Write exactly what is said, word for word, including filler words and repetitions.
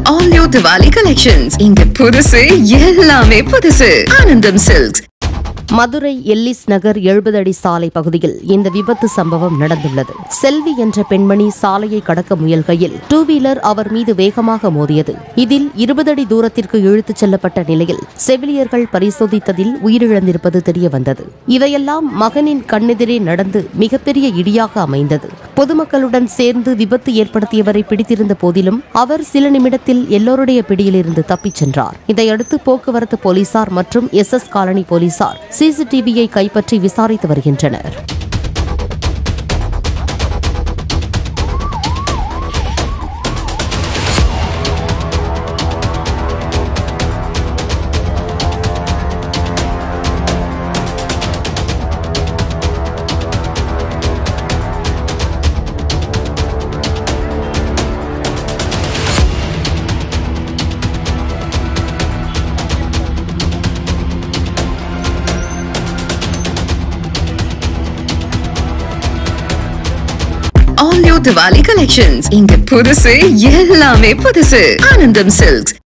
All new Diwali collections. இங்க புதுசு எல்லாமே புதுசு. ஆனந்தம் சில்க்ஸ். மதுரை எல்லிஸ் நகர் எழுபது அடி சாலை பகுதியில் இந்த விபத்து சம்பவம் நடந்துள்ளது. செல்வி என்ற பெண்மணி சாலையை கடக்க முயல்கையில் டூ வீலர் அவர் மீது வேகமாக மோதியது. இதில் இருபது அடி தூரத்திற்கு இழுத்துச் செல்லப்பட்ட நிலையில் செவிலியர்கள் பரிசோதித்ததில் உயிரிழந்திருப்பது தெரியவந்தது. இவையெல்லாம் மகனின் கண்ணெதிரே நடந்து மிகப்பெரிய இடியாக அமைந்தது. பொதுமக்களுடன் சேர்ந்து விபத்து ஏற்படுத்தியவரை பிடித்திருந்த போதிலும் அவர் சில நிமிடத்தில் எல்லோருடைய பிடியிலிருந்து தப்பிச் சென்றார். இதையடுத்து போக்குவரத்து போலீசார் மற்றும் எஸ் எஸ் காலனி போலீசார் சிசிடிவியை கைப்பற்றி விசாரித்து வருகின்றனர். All new Diwali collections. இங்க புதுசு எல்லாமே புதுசு. ஆனந்தம் சில்க்ஸ்.